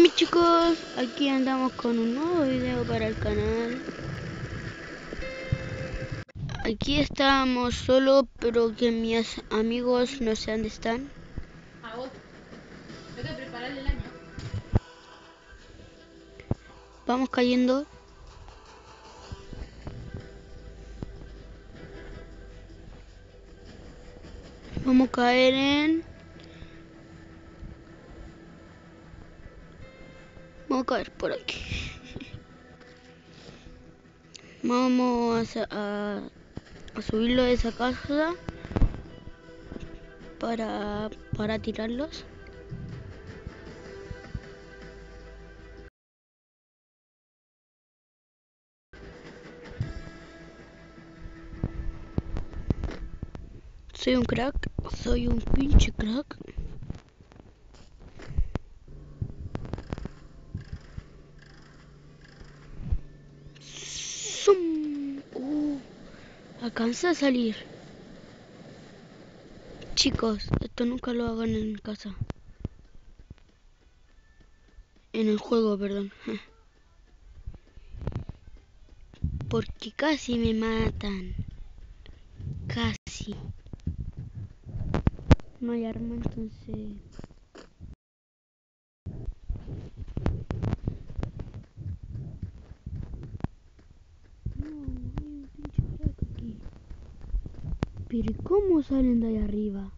mis chicos, aquí andamos con un nuevo video para el canal. Aquí estamos solo, pero que mis amigos no sé dónde están. A vos, tengo que prepararle el año. Vamos cayendo. Vamos a caer en... Vamos a caer por aquí. Vamos a subirlo de esa casa para tirarlos. Soy un crack, soy un pinche crack. ¡Zum! Alcanza a salir. Chicos, esto nunca lo hagan en casa. En el juego, perdón. Porque casi me matan. Casi. No hay arma, entonces... No, hay un pinche crack aquí. Pero ¿cómo salen de ahí arriba?